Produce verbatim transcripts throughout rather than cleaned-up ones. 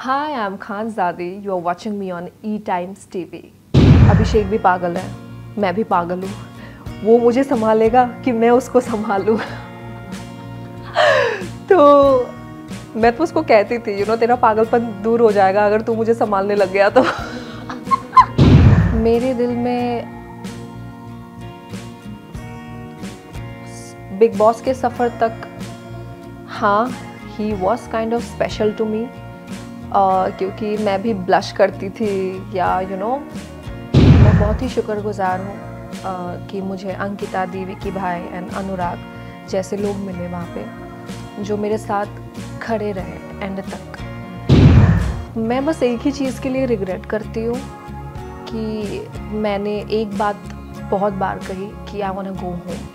Hi, I'm Khanzadi. You are watching me on E Times T V. अभिषेक भी पागल है, मैं भी पागल हूँ। वो मुझे संभालेगा कि मैं उसको संभालूँ। तो मैं तो उसको कहती थी, यू नो, तेरा पागलपन दूर हो जाएगा अगर तू मुझे संभालने लग गया तो। मेरे दिल में बिग बॉस के सफ़र तक, हाँ, he was kind of special to me, क्योंकि मैं भी ब्लश करती थी या यू you नो know, मैं बहुत ही शुक्रगुजार हूँ uh, कि मुझे अंकिता, दी, विकी भाई एंड अनुराग जैसे लोग मिले वहाँ पे जो मेरे साथ खड़े रहे एंड तक। मैं बस एक ही चीज़ के लिए रिग्रेट करती हूँ कि मैंने एक बात बहुत बार कही कि I want to go home.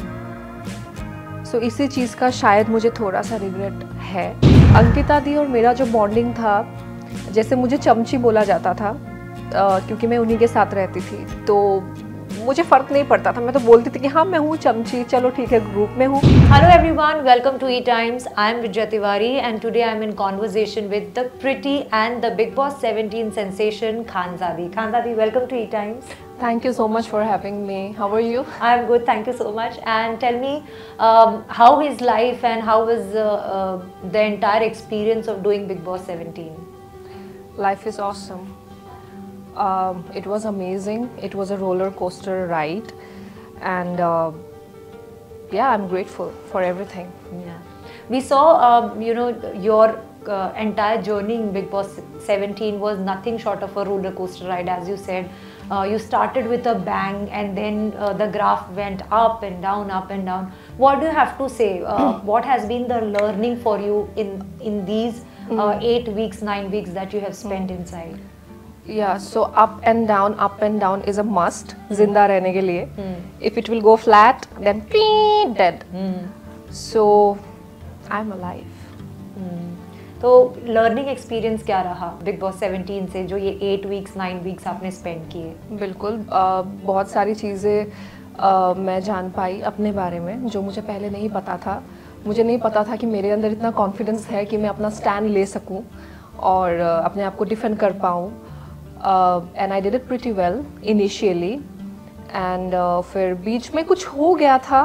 So इसी चीज़ का शायद मुझे थोड़ा सा रिग्रेट है। अंकिता दी और मेरा जो बॉन्डिंग था, जैसे मुझे चमची बोला जाता था uh, क्योंकि मैं उन्हीं के साथ रहती थी, तो मुझे फ़र्क नहीं पड़ता था, मैं तो बोलती थी कि हाँ मैं हूँ चमची, चलो ठीक है ग्रुप में हूँ। Hello everyone, welcome to E Times. I am Vijay Tiwari and today I am in conversation with the pretty and the Big Boss seventeen sensation Khanzadi. Khanzadi, welcome to E Times. Thank you so much for having me. How are you? I am good, thank you so much. And tell me um, how is life and how is uh, uh, the entire experience of doing Big Boss seventeen? Life is awesome. Um, it was amazing. It was a roller coaster ride, and uh, yeah, I'm grateful for everything. Yeah, we saw um, you know your uh, entire journey in Big Boss seventeen was nothing short of a roller coaster ride, as you said. Uh, you started with a bang, and then uh, the graph went up and down, up and down. What do you have to say? Uh, what has been the learning for you in in these uh, mm. eight weeks, nine weeks that you have spent mm. inside? Yeah, so up and down, up and down is a must. Hmm. जिंदा रहने के लिए. Hmm. If it will go flat, then dead. Hmm. So I'm alive. Hmm. तो learning experience क्या रहा Bigg Boss seventeen से, जो ये एट वीक्स नाइन वीक्स आपने स्पेंड किए? बिल्कुल, आ, बहुत सारी चीज़ें आ, मैं जान पाई अपने बारे में जो मुझे पहले नहीं पता था। मुझे नहीं पता था कि मेरे अंदर इतना कॉन्फिडेंस है कि मैं अपना स्टैंड ले सकूं और आ, अपने आप को डिफेंड कर पाऊँ। And I did it pretty well initially, and फिर बीच में कुछ हो गया था।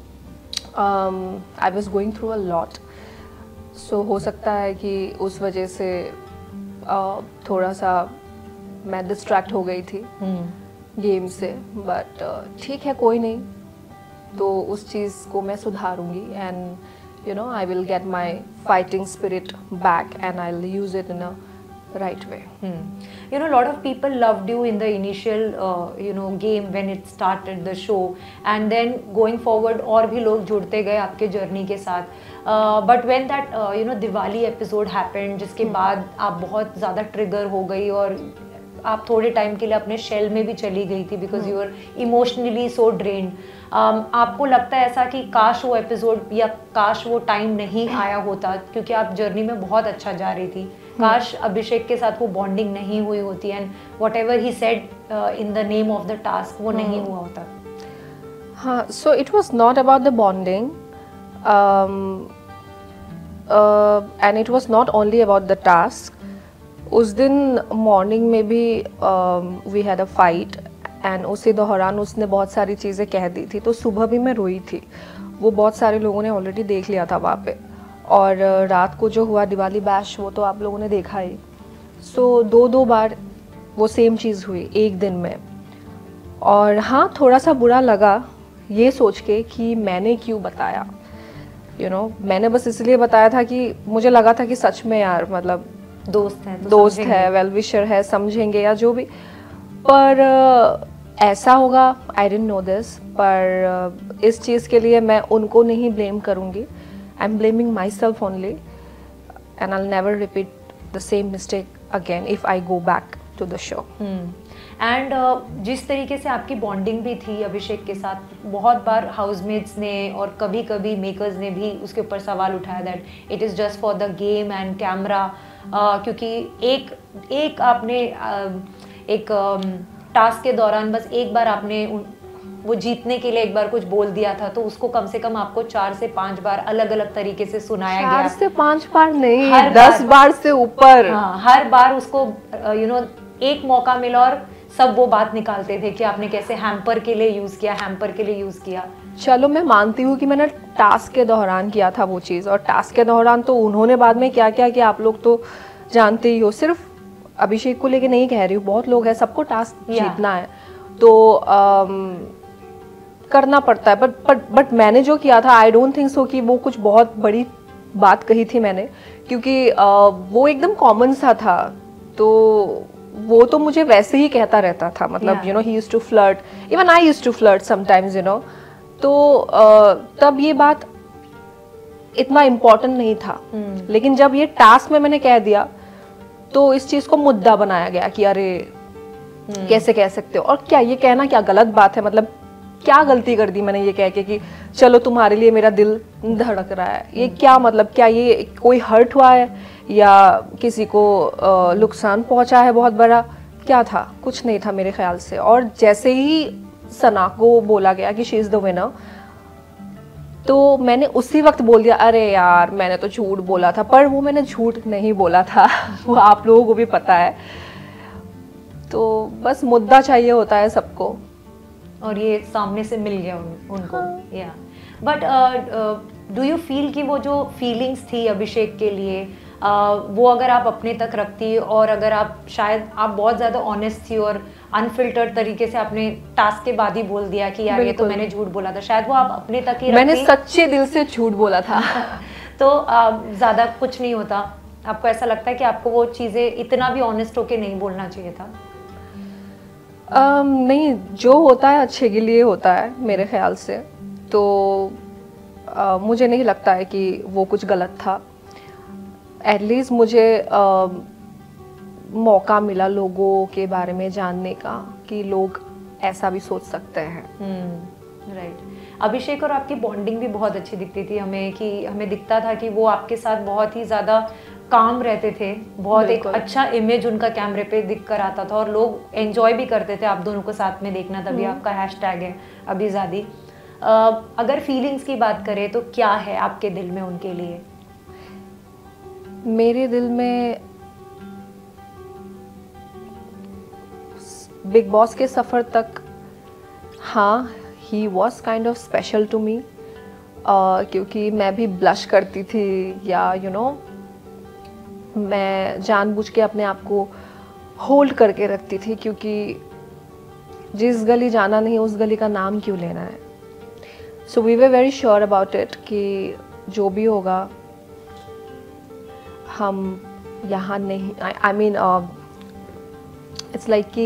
I was going through a lot, so हो सकता है कि उस वजह से uh, थोड़ा सा मैं डिस्ट्रैक्ट हो गई थी गेम hmm. से, बट ठीक है, कोई नहीं, तो उस चीज़ को मैं सुधारूंगी and you know I will get my fighting spirit back and I will use it in a right way. Hmm. You know, a lot of people loved you in the initial uh, you know game when it started the show, and then going forward और भी लोग जुड़ते गए आपके journey के साथ. uh, but when that uh, you know Diwali episode happened, जिसके hmm. बाद आप बहुत ज़्यादा ट्रिगर हो गई और आप थोड़े टाइम के लिए अपने शेल में भी चली गई थी because you are emotionally so drained. आपको लगता है ऐसा कि काश वो एपिसोड या काश वो टाइम नहीं आया होता, क्योंकि आप जर्नी में बहुत अच्छा जा रही थी, काश अभिषेक के साथ वो बॉन्डिंग नहीं हुई होती and whatever he said in the name of the task वो नहीं हुआ होता? हाँ, so it was not about the bonding and it was not only about the task. उस दिन मॉर्निंग में भी we had a fight and उसी दौरान उसने बहुत सारी चीज़ें कह दी थी, तो सुबह भी मैं रोई थी. वो बहुत सारे लोगों ने ऑलरेडी देख लिया था वहाँ पे, और रात को जो हुआ दिवाली बैश वो तो आप लोगों ने देखा ही. सो so, दो दो बार वो सेम चीज़ हुई एक दिन में, और हाँ थोड़ा सा बुरा लगा ये सोच के कि मैंने क्यों बताया. यू you नो know, मैंने बस इसलिए बताया था कि मुझे लगा था कि सच में यार मतलब दोस्त है तो दोस्त है, वेल विशर है, समझेंगे या जो भी, पर uh, ऐसा होगा आई डिडंट नो दिस. पर uh, इस चीज़ के लिए मैं उनको नहीं ब्लेम करूँगी. I am blaming myself only and I never repeat the same mistake again if I go back to the show. And जिस तरीके से आपकी बॉन्डिंग भी थी अभिषेक के साथ, बहुत बार हाउसमेट्स ने और कभी कभी मेकर्स ने भी उसके ऊपर सवाल उठाया that it is just for the game and camera, क्योंकि एक एक आपने uh, एक टास्क um, के दौरान बस एक बार आपने वो जीतने के लिए एक बार कुछ बोल दिया था, तो उसको कम से कम आपको चार से पांच बार अलग अलग तरीके से सुनाया गया। चार से पांच बार नहीं, हर दस बार, बार से ऊपर। हाँ, हर बार उसको यू नो एक मौका मिला और सब वो बात निकालते थे कि आपने कैसे हैम्पर के लिए यूज किया, हैम्पर के लिए यूज किया। चलो मैं मानती हूँ कि मैंने टास्क के दौरान किया था वो चीज़, और टास्क के दौरान तो उन्होंने बाद में क्या क्या किया आप लोग तो जानते ही हो। सिर्फ अभिषेक को लेके नहीं कह रही हूँ, बहुत लोग हैं, सबको टास्क जीतना है तो आम, करना पड़ता है। बट बट बट मैंने जो किया था, आई डोंट थिंक सो कि वो कुछ बहुत बड़ी बात कही थी मैंने, क्योंकि आ, वो एकदम कॉमन सा था। तो वो तो मुझे वैसे ही कहता रहता था, मतलब you know he used to flirt, even I used to flirt sometimes you know. तो uh, तब ये बात इतना इम्पोर्टेंट नहीं था। hmm. लेकिन जब ये टास्क में मैंने कह दिया तो इस चीज को मुद्दा बनाया गया कि अरे hmm. कैसे कह सकते हो, और क्या ये कहना क्या गलत बात है, मतलब क्या गलती कर दी मैंने ये कह के कि चलो तुम्हारे लिए मेरा दिल धड़क रहा है। ये hmm. क्या मतलब, क्या ये कोई हर्ट हुआ है या किसी को नुकसान पहुंचा है बहुत बड़ा, क्या था? कुछ नहीं था मेरे ख्याल से। और जैसे ही सना को बोला गया कि शी इज द विनर, तो मैंने उसी वक्त बोल दिया अरे यार मैंने तो झूठ बोला था। पर वो मैंने झूठ नहीं बोला था वो आप लोगों को भी पता है। तो बस मुद्दा चाहिए होता है सबको, और ये सामने से मिल गया उन, उनको। या बट डू यू फील कि वो जो फीलिंग्स थी अभिषेक के लिए, Uh, वो अगर आप अपने तक रखती, और अगर आप शायद आप बहुत ज़्यादा ऑनेस्ट थी और अनफिल्टर्ड तरीके से आपने टास्क के बाद ही बोल दिया कि यार ये तो मैंने झूठ बोला था, शायद वो आप अपने तक ही रखती। मैंने सच्चे दिल से झूठ बोला था तो uh, ज़्यादा कुछ नहीं होता। आपको ऐसा लगता है कि आपको वो चीज़ें इतना भी ऑनेस्ट होके नहीं बोलना चाहिए था? um, नहीं, जो होता है अच्छे के लिए होता है मेरे ख्याल से। तो uh, मुझे नहीं लगता है कि वो कुछ गलत था। एटलीस्ट मुझे आ, मौका मिला लोगों के बारे में जानने का कि लोग ऐसा भी सोच सकते हैं। Right right. अभिषेक और आपकी बॉन्डिंग भी बहुत अच्छी दिखती थी हमें, कि हमें दिखता था कि वो आपके साथ बहुत ही ज़्यादा काम रहते थे, बहुत एक अच्छा इमेज उनका कैमरे पे दिख कर आता था, और लोग एंजॉय भी करते थे आप दोनों को साथ में देखना। तभी आपका हैशटैग है अभिज़ादी। अगर फीलिंग्स की बात करें तो क्या है आपके दिल में उनके लिए? मेरे दिल में बिग बॉस के सफ़र तक, हाँ, he was kind of special to me, क्योंकि मैं भी ब्लश करती थी, या यू you नो know, मैं जानबूझ के अपने आप को होल्ड करके रखती थी, क्योंकि जिस गली जाना नहीं उस गली का नाम क्यों लेना है। So we were very sure about it कि जो भी होगा हम यहाँ नहीं, आई मीन इट्स लाइक कि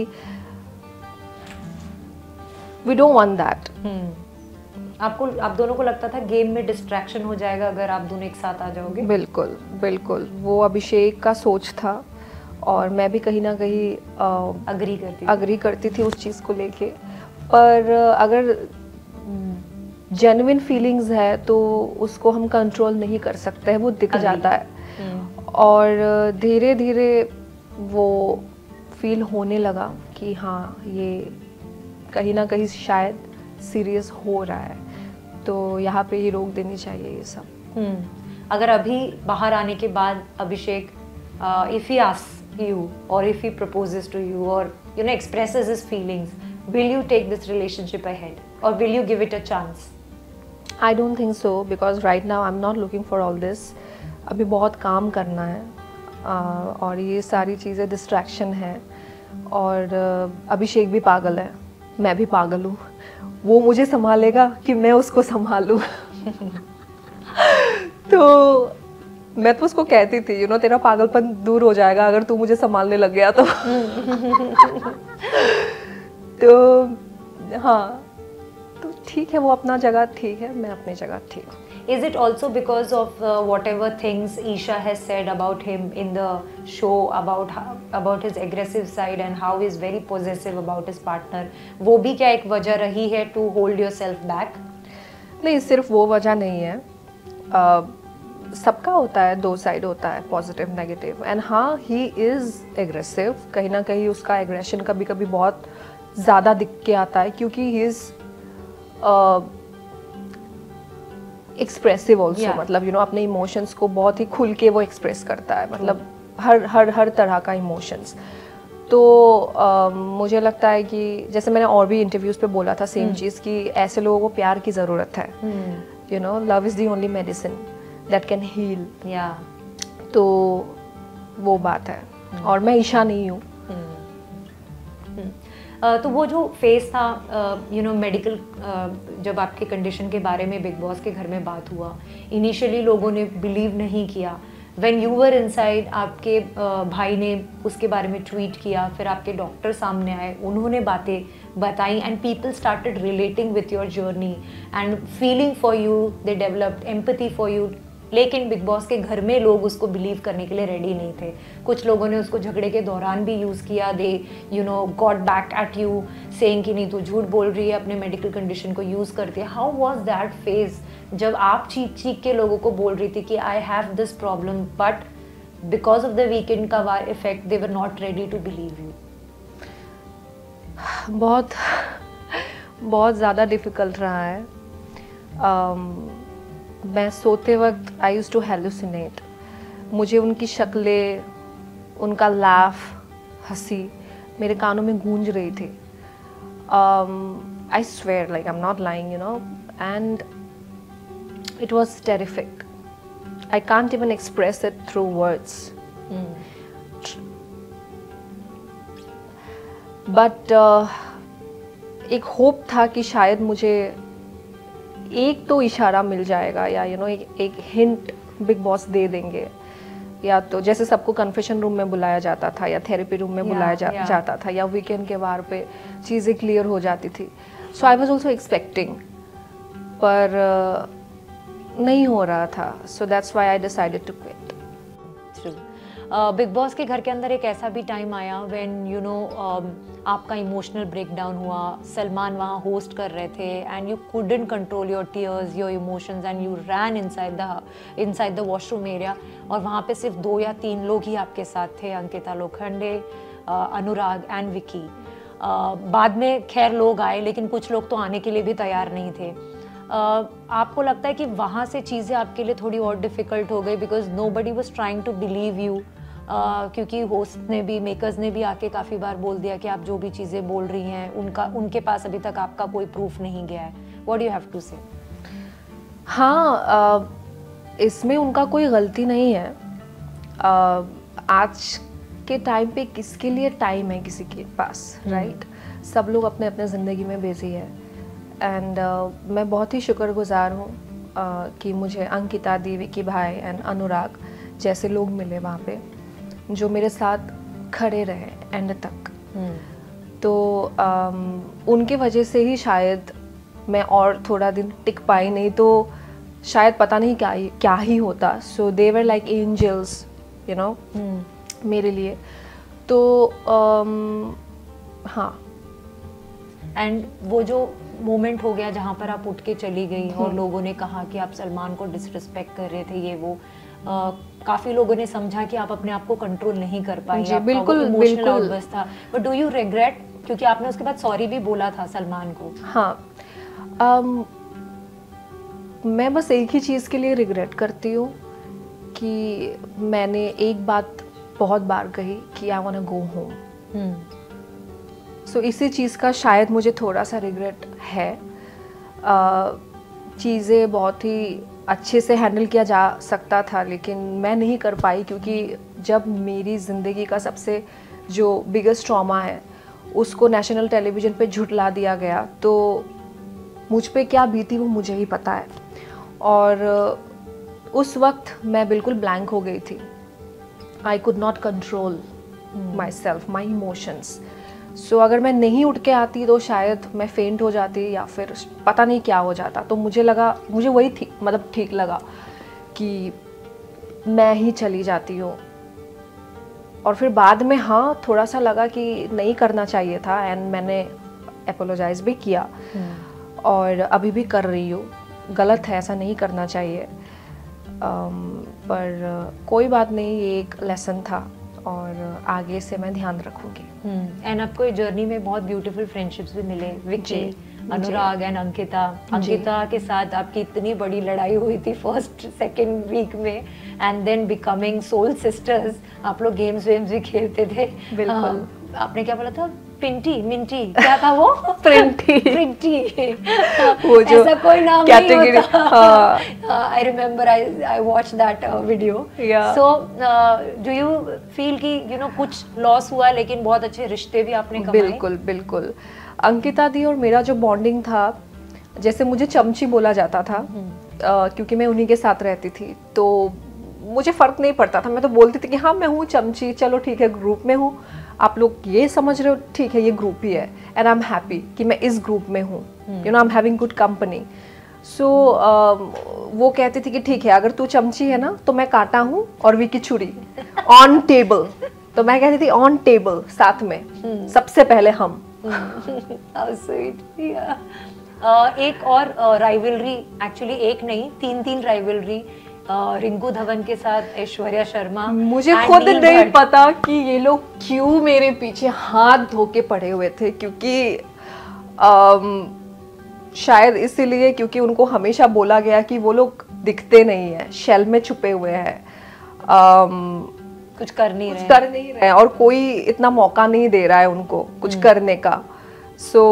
वी डोंट वांट दैट। आपको, आप दोनों को लगता था गेम में डिस्ट्रैक्शन हो जाएगा अगर आप दोनों एक साथ आ जाओगे? बिल्कुल बिल्कुल, वो अभिषेक का सोच था, और मैं भी कहीं ना कहीं अग्री करती अग्री करती थी उस चीज़ को लेके। पर अगर जेन्युइन फीलिंग्स है तो उसको हम कंट्रोल नहीं कर सकते हैं, वो दिख जाता है। और धीरे धीरे वो फील होने लगा कि हाँ ये कहीं ना कहीं शायद सीरियस हो रहा है, तो यहाँ पे ही रोक देनी चाहिए ये सब। अगर अभी बाहर आने के बाद Abhishek, if he asks you और if he proposes to you और you know expresses his feelings, will you take this relationship ahead और will you give it a chance? I don't think so, because right now I am not looking for all this. अभी बहुत काम करना है, uh, और ये सारी चीज़ें डिस्ट्रैक्शन है, और uh, अभिषेक भी पागल है, मैं भी पागल हूँ। वो मुझे संभालेगा कि मैं उसको संभालूँ तो मैं तो उसको कहती थी, यू नो तेरा पागलपन दूर हो जाएगा अगर तू मुझे संभालने लग गया तो तो हाँ, तो ठीक है, वो अपना जगह ठीक है, मैं अपनी जगह ठीक हूँ। Is it also because of uh, whatever things Isha has said about him in the show, about how, about his aggressive side and how he is very possessive about his partner, वो भी क्या एक वजह रही है to hold yourself back? नहीं, सिर्फ वो वजह नहीं है, uh, सबका होता है, दो साइड होता है, पॉजिटिव नेगेटिव। एंड हाँ, ही इज़ एग्रेसिव, कहीं ना कहीं उसका एग्रेशन कभी कभी बहुत ज़्यादा दिख के आता है, क्योंकि he is expressive also, Yeah. मतलब यू नो अपने इमोशंस को बहुत ही खुल के वो एक्सप्रेस करता है, मतलब हर हर हर तरह का इमोशंस। तो uh, मुझे लगता है कि जैसे मैंने और भी इंटरव्यूज़ पे बोला था सेम चीज़ कि ऐसे लोगों को प्यार की ज़रूरत है, you know love is the only medicine that can heal. या तो वो बात है, और मैं ईशा नहीं हूँ। Uh, तो वो जो फेस था, यू नो मेडिकल, जब आपके कंडीशन के बारे में बिग बॉस के घर में बात हुआ, इनिशियली लोगों ने बिलीव नहीं किया। व्हेन यू वर इनसाइड, आपके uh, भाई ने उसके बारे में ट्वीट किया, फिर आपके डॉक्टर सामने आए, उन्होंने बातें बताई, and people started relating with your journey and feeling for you, they developed empathy for you. लेकिन बिग बॉस के घर में लोग उसको बिलीव करने के लिए रेडी नहीं थे। कुछ लोगों ने उसको झगड़े के दौरान भी यूज़ किया, they you know got back at you saying कि नहीं तू झूठ बोल रही है, अपने मेडिकल कंडीशन को यूज़ करती है। हाउ वाज दैट फेज जब आप चीख चीख के लोगों को बोल रही थी कि I have this problem, but because of the weekend का वार effect they were not ready to believe you? बहुत बहुत ज़्यादा डिफ़िकल्ट रहा है। um, मैं सोते वक्त आई यूज़ टू हेलुसिनेट, मुझे उनकी शक्लें, उनका लाफ, हंसी मेरे कानों में गूंज रही थी। I swear like I am not lying, you know, and it was terrific. I can't even express it through words, but एक होप था कि शायद मुझे एक तो इशारा मिल जाएगा, या यू नो एक एक हिंट बिग बॉस दे देंगे, या तो जैसे सबको कन्फेशन रूम में बुलाया जाता था या थेरेपी रूम में yeah, बुलाया जा, yeah. जाता था, या वीकेंड के बार पे चीज़ें क्लियर हो जाती थी। So I was also expecting, पर uh, नहीं हो रहा था। So that's why I decided to quit. Bigg Boss के घर के अंदर एक ऐसा भी टाइम आया व्हेन यू नो आपका इमोशनल ब्रेकडाउन हुआ, सलमान वहाँ होस्ट कर रहे थे, and you couldn't control your tears, your emotions, and you ran inside the inside the washroom area, और वहाँ पे सिर्फ दो या तीन लोग ही आपके साथ थे, अंकिता लोखंडे, अनुराग एंड विकी। uh, बाद में खैर लोग आए, लेकिन कुछ लोग तो आने के लिए भी तैयार नहीं थे। Uh, आपको लगता है कि वहाँ से चीज़ें आपके लिए थोड़ी और डिफ़िकल्ट हो गई, because nobody was trying to believe you, क्योंकि होस्ट ने भी, मेकर्स ने भी आके काफ़ी बार बोल दिया कि आप जो भी चीज़ें बोल रही हैं उनका उनके पास अभी तक आपका कोई प्रूफ नहीं गया है। What do you have to say? हाँ, uh, इसमें उनका कोई गलती नहीं है। uh, आज के टाइम पे किसके लिए टाइम है किसी के पास, राइट? right? सब लोग अपने अपने ज़िंदगी में बिजी है, एंड uh, मैं बहुत ही शुक्रगुजार हूँ uh, कि मुझे अंकिता दी, विकी भाई एंड अनुराग जैसे लोग मिले वहाँ पे, जो मेरे साथ खड़े रहे एंड तक। hmm. तो um, उनके वजह से ही शायद मैं और थोड़ा दिन टिक पाई, नहीं तो शायद पता नहीं क्या ही क्या ही होता। So they were like angels, you know, मेरे लिए। तो um, हाँ। एंड वो जो मोमेंट हो गया जहाँ पर आप उठ के चली गई और लोगों ने कहा कि आप सलमान को डिसरिस्पेक्ट कर रहे थे, ये वो, आ, काफी लोगों ने समझा कि आप अपने आप को कंट्रोल नहीं कर पाई, जी, बिल्कुल बिल्कुल आउटबर्स्ट था। बट डू यू रिग्रेट, क्योंकि आपने उसके बाद सॉरी भी बोला था सलमान को? हाँ, um, मैं बस एक ही चीज़ के लिए रिग्रेट करती हूँ कि मैंने एक बात बहुत बार कही कि I want to go home. So इसी चीज़ का शायद मुझे थोड़ा सा रिग्रेट है। चीज़ें बहुत ही अच्छे से हैंडल किया जा सकता था, लेकिन मैं नहीं कर पाई, क्योंकि जब मेरी ज़िंदगी का सबसे जो बिगेस्ट ट्रॉमा है उसको नेशनल टेलीविज़न पे झुठला दिया गया, तो मुझ पे क्या बीती वो मुझे ही पता है। और उस वक्त मैं बिल्कुल ब्लैंक हो गई थी। I could not control myself, my emotions. So अगर मैं नहीं उठ के आती तो शायद मैं फेंट हो जाती या फिर पता नहीं क्या हो जाता। तो मुझे लगा, मुझे वही थी मतलब ठीक लगा कि मैं ही चली जाती हूँ। और फिर बाद में हाँ थोड़ा सा लगा कि नहीं करना चाहिए था, एंड मैंने अपोलोजाइज भी किया hmm. और अभी भी कर रही हूँ। गलत है, ऐसा नहीं करना चाहिए, um, पर uh, कोई बात नहीं, ये एक लेसन था और आगे से मैं ध्यान रखूँगी। एंड आपको इस जर्नी में बहुत ब्यूटीफुल फ्रेंडशिप्स भी मिले, विकी, अनुराग एंड अंकिता। अंकिता के साथ आपकी इतनी बड़ी लड़ाई हुई थी फर्स्ट सेकेंड वीक में, and then becoming soul sisters, आप लोग गेम्स वेम्स भी खेलते थे। बिल्कुल। आपने क्या बोला था? पिंटी मिंटी क्या था वो? प्रिंटी प्रिंटी वो जो ऐसा कोई नाम कैटेगरी, नहीं होता। I remember I I watch that video. So do you feel कि यू नो कुछ लॉस हुआ लेकिन बहुत अच्छे रिश्ते भी आपने कमाए? बिल्कुल बिल्कुल। अंकिता दी और मेरा जो बॉन्डिंग था, जैसे मुझे चमची बोला जाता था uh, क्योंकि मैं उन्हीं के साथ रहती थी, तो मुझे फर्क नहीं पड़ता था। मैं तो बोलती थी कि हाँ मैं हूँ चमची, चलो ठीक है ग्रुप में हूँ, आप लोग ये समझ रहे हो ठीक है ये ग्रुप ही है, एंड आई एम हैप्पी कि मैं इस ग्रुप में हूँ, you know I am having good company. सो वो कहती थी कि ठीक है अगर तू चमची है ना तो मैं कांटा हूँ और विकी छुरी ऑन टेबल, तो मैं कहती थी ऑन टेबल साथ में hmm. सबसे पहले हम। How sweet. Yeah. uh, एक और राइवलरी uh, एक्चुअली एक नहीं तीन तीन राइवलरी Uh, रिंकू धवन के साथ ऐश्वर्या शर्मा। मुझे खुद नहीं पता कि ये लोग क्यों मेरे पीछे हाथ धो के पड़े हुए थे, क्योंकि um, शायद इसीलिए क्योंकि उनको हमेशा बोला गया कि वो लोग दिखते नहीं है, शेल में छुपे हुए हैं, um, कुछ कर नहीं कुछ रहे कर नहीं रहे और कोई इतना मौका नहीं दे रहा है उनको कुछ करने का। सो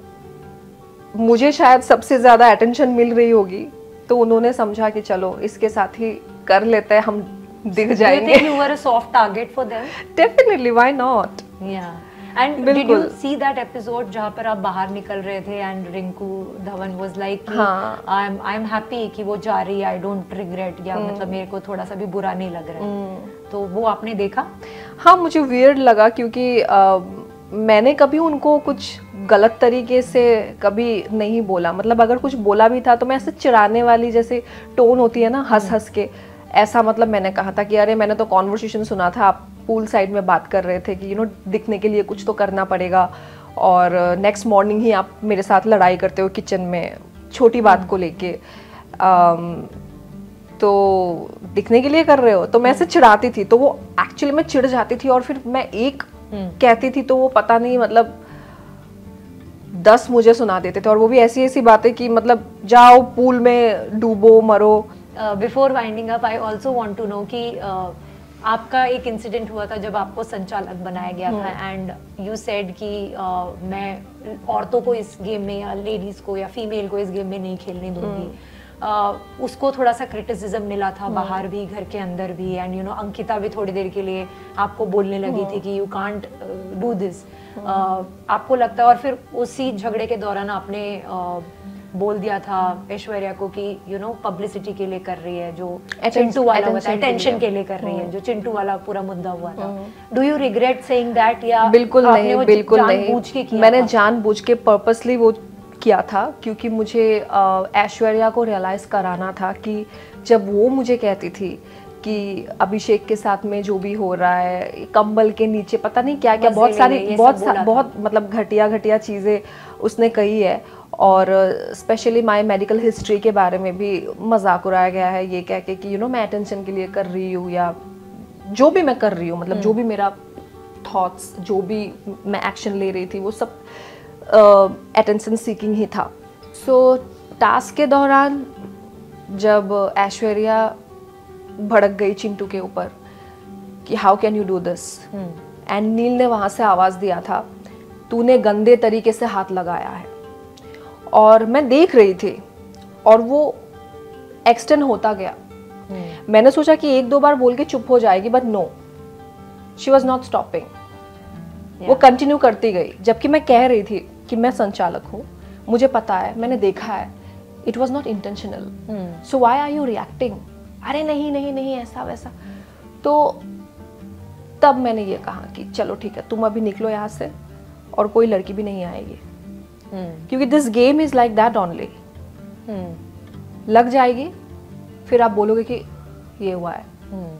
so, मुझे शायद सबसे ज्यादा अटेंशन मिल रही होगी, तो उन्होंने समझा कि चलो इसके साथ ही कर लेते हैं, हम दिख जाएंगे। Do you think you were a soft target for them? Definitely, why not? Yeah. And did you see that episode जहाँ पर आप बाहर निकल रहे थे and Rinku Dhawan was like हाँ. I'm I'm happy कि वो जा रही है, I don't regret, या मतलब मेरे को थोड़ा सा भी बुरा नहीं लग रहा है, तो वो आपने देखा? हाँ मुझे weird लगा क्योंकि uh, मैंने कभी उनको कुछ गलत तरीके से कभी नहीं बोला, मतलब अगर कुछ बोला भी था तो मैं ऐसे चिढ़ाने वाली जैसे टोन होती है ना हंस हंस के, ऐसा मतलब मैंने कहा था कि अरे मैंने तो कॉन्वर्सेशन सुना था आप पूल साइड में बात कर रहे थे कि यू नो दिखने के लिए कुछ तो करना पड़ेगा, और नेक्स्ट मॉर्निंग ही आप मेरे साथ लड़ाई करते हो किचन में छोटी बात को लेके, तो दिखने के लिए कर रहे हो, तो मैं ऐसे चिढ़ाती थी, तो वो एक्चुअली मैं चिढ़ जाती थी और फिर मैं एक कहती थी तो वो पता नहीं मतलब दस मुझे सुना देते थे, और वो भी ऐसी ऐसी बातें कि मतलब जाओ पूल में डूबो मरो। Before winding up I also want to know कि uh, आपका एक इंसिडेंट हुआ था जब आपको संचालक बनाया गया था, एंड यू सेड कि uh, मैं औरतों को इस गेम में या लेडीज को या फीमेल को इस गेम में नहीं खेलने दूंगी। Uh, उसको थोड़ा सा क्रिटिसिज्म मिला था बाहर भी घर के अंदर भी, एंड यू नो अंकिता भी थोड़ी देर के लिए आपको बोलने लगी थी कि यू कांट डू दिस, आपको लगता है, और फिर उसी झगड़े के दौरान आपने uh, बोल दिया था ऐश्वर्या को कि यू नो पब्लिसिटी के लिए कर रही है, जो चिंटू वाला होता है अटेंशन के लिए कर रही है, जो चिंटू वाला पूरा मुद्दा हुआ था। Do you regret saying that, या बिल्कुल नहीं, बिल्कुल नहीं, मैंने जानबूझ के पर्पसली वो किया था क्योंकि मुझे ऐश्वर्या को रियलाइज कराना था कि जब वो मुझे कहती थी कि अभिषेक के साथ में जो भी हो रहा है, कंबल के नीचे पता नहीं क्या क्या बहुत सारी बहुत सा, बहुत मतलब घटिया घटिया चीज़ें उसने कही है, और स्पेशली माय मेडिकल हिस्ट्री के बारे में भी मजाक उड़ाया गया है ये कह के कि यू नो मैं अटेंशन के लिए कर रही हूँ, या जो भी मैं कर रही हूँ, मतलब जो भी मेरा थॉट्स, जो भी मैं एक्शन ले रही थी वो सब अटेंशन uh, सीकिंग ही था। सो so, टास्क के दौरान जब ऐश्वर्या भड़क गई चिंटू के ऊपर कि how can you do this, and Neel ने वहाँ से आवाज़ दिया था तूने गंदे तरीके से हाथ लगाया है, और मैं देख रही थी और वो एक्सटेंड होता गया। hmm. मैंने सोचा कि एक दो बार बोल के चुप हो जाएगी, but no, she was not stopping. वो कंटिन्यू करती गई, जबकि मैं कह रही थी कि मैं संचालक हूँ, मुझे पता है, मैंने देखा है, it was not intentional, so why are you reacting, अरे नहीं नहीं नहीं ऐसा वैसा। तो तब मैंने ये कहा कि चलो ठीक है तुम अभी निकलो यहाँ से और कोई लड़की भी नहीं आएगी, hmm. क्योंकि this game is like that only, लग जाएगी फिर आप बोलोगे कि ये हुआ है। hmm.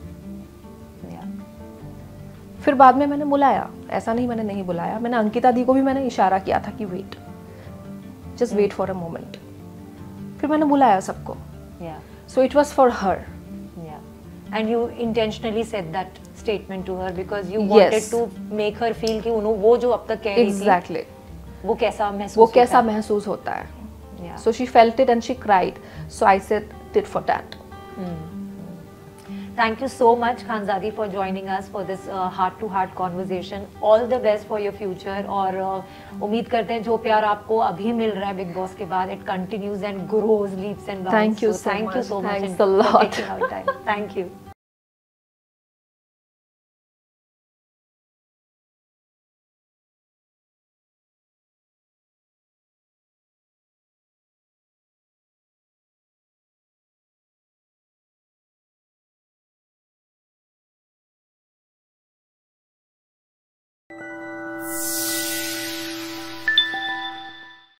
फिर बाद में मैंने बुलाया, ऐसा नहीं मैंने नहीं बुलाया, मैंने अंकिता दी को भी मैंने इशारा किया था कि wait, just wait for a moment, फिर मैंने बुलाया सबको, so it was for her, and you intentionally said that statement to her because you wanted to make her feel कि उन्होंने वो जो अब तक कह रही थी एग्जैक्टली वो कैसा महसूस वो होता कैसा है? महसूस होता है. Yeah. So she felt it and she cried. So I said, tit for tat. Thank you so much, Khanzadi, for joining us for this uh, heart-to-heart conversation. All the best for your future. और uh, उम्मीद करते हैं जो प्यार आपको अभी मिल रहा है बिग बॉस के बाद, it continues and grows leaps and bounds. Thank you so so thank much. you so much Thanks and a for lot. taking out time. Thank you.